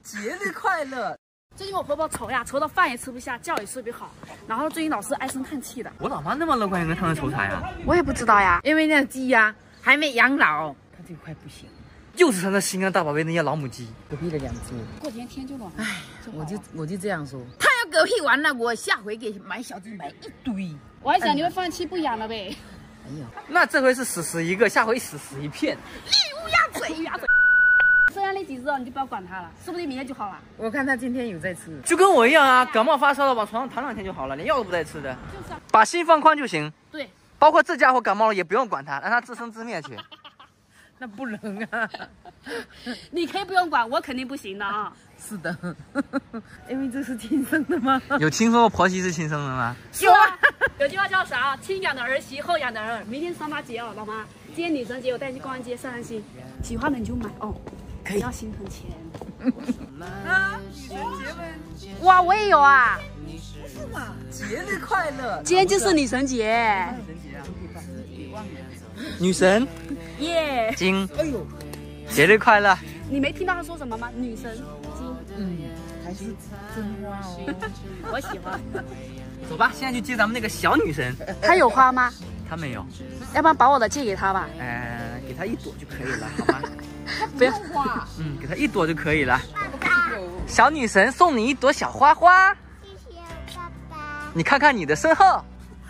节日快乐！ 最近我婆婆愁呀，愁到饭也吃不下，觉也睡不好，然后最近老是唉声叹气的。 我老妈那么乐观，跟他们愁啥呀？ 我也不知道呀， 因为那鸡呀还没养老，它这块不行。 就是他那心肝大宝贝那些老母鸡， 隔壁的2只。 过几天天就暖。 唉，我就这样说。他要嗝屁完了，我下回给买小鸡买一堆。 我还想你会放弃不养了呗。 哎呀， 那这回是死一个，下回死一片。 乌鸦嘴，乌鸦嘴。 剩下那几只哦，你就不要管它了，说不定明天就好了。 我看他今天有在吃， 就跟我一样啊，感冒发烧了往床上躺2天就好了，连药都不带吃的。 就是啊， 把心放宽就行。 对， 包括这家伙感冒了也不用管他，让他自生自灭去。 那不能啊。 你可以不用管，我肯定不行的啊。 是的，因为这是亲生的吗？ 有听说过婆媳是亲生的吗？ 有啊，有句话叫啥？亲养的儿媳，后养的儿。明天3八节哦，老妈，今天女神节，我带你去逛逛街，散散心。喜欢的你就买哦，可以，不要心疼钱。 啊，女神节们， 哇，我也有啊。 是吗？节日快乐！ 今天就是女神节。 女神耶！ 金， 哎呦， 节日快乐！ 你没听到他说什么吗？女神金， 还是真花哦。 我喜欢。 走吧，现在去接咱们那个小女神。 她有花吗？ 她没有， 要不然把我的借给她吧。 给她1朵就可以了，好吗？ 不要花。 给她1朵就可以了。小女神送你1朵小花花。 谢谢爸爸。 你看看你的身后。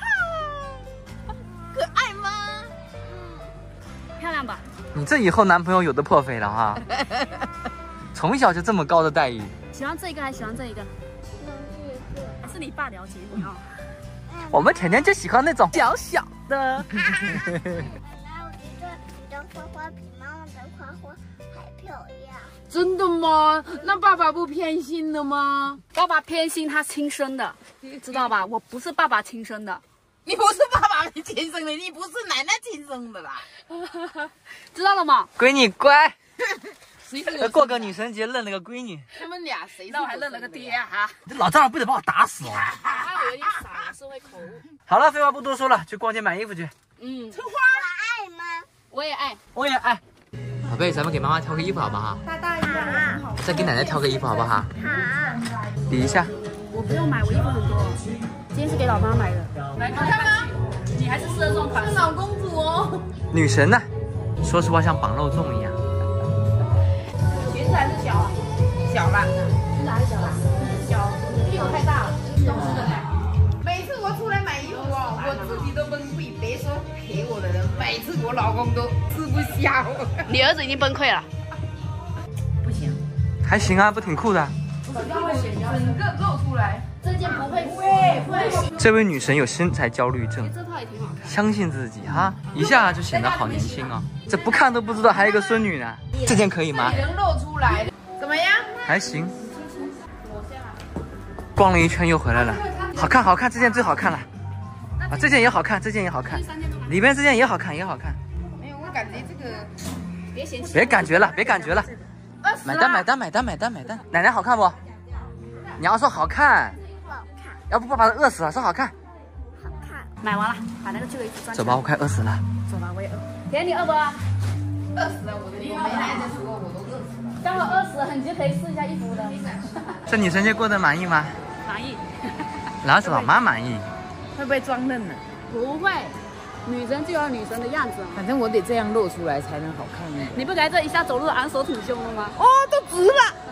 可爱吗？ 漂亮吧？ 你这以后男朋友有的破费了哈。从小就这么高的待遇。 喜欢这个还喜欢这一个？还是你爸了解你啊？ 我们甜甜就喜欢那种小小的。 妈妈，我觉得你的花花比妈妈的花花还漂亮。 真的吗？那爸爸不偏心的吗？ 爸爸偏心他亲生的，知道吧？我不是爸爸亲生的。 你不是爸爸亲生的，你不是奶奶亲生的啦。 知道了吗？ 闺女乖。 谁是我？ 过个女神节认了个闺女。 他们俩谁？ 那我还认了个爹哈。 这老丈人不得把我打死哦！ 他有点傻，是会口误。 好了，废话不多说了，去逛街买衣服去。 春花，我爱吗？ 我也爱。 我也爱。宝贝，咱们给妈妈挑个衣服好不好？ 好。 再给奶奶挑个衣服好不好？ 好。 比一下。 我不用买，我衣服很多。今天是给老妈买的。来看吗？你还是适合这种款式。 老公主哦。 女神呢？说实话像绑肉粽一样。 裙子还是小啊？ 小了。 裙子还是小啊？小，屁股太大了。 每次我出来买衣服哦，我自己都崩溃，别说陪我的人，每次我老公都吃不消。 你儿子已经崩溃了。 不行， 还行啊，不挺酷的。 整个露出来。 这件不会这位女神有身材焦虑症， 这套也挺好看。 相信自己哈，一下就显得好年轻哦。这不看都不知道还有一个孙女呢。这件可以吗？ 能露出来，怎么样？ 还行。逛了一圈又回来了，好看好看，这件最好看了。啊，这件也好看，这件也好看，里边这件也好看也好看。 没有，我感觉这个别嫌弃。 别感觉了，别感觉了，买单买单买单买单买单。奶奶好看不？你要说好看，要不爸爸饿死了。说好看， 好看。 买完了，把那个旧衣服装起来。 走吧，我快饿死了。 走吧，我也饿。甜，你饿不饿？ 饿死了，我没来的时候我都饿死了。 刚好饿死了，你就可以试一下衣服的。 这女神节过得满意吗？ 满意。 哪是老妈满意？ 会不会装嫩呢？ 不会，女神就有女神的样子。 反正我得这样露出来才能好看一点。 你不该这一下走路昂首挺胸了吗？ 哦，都直了。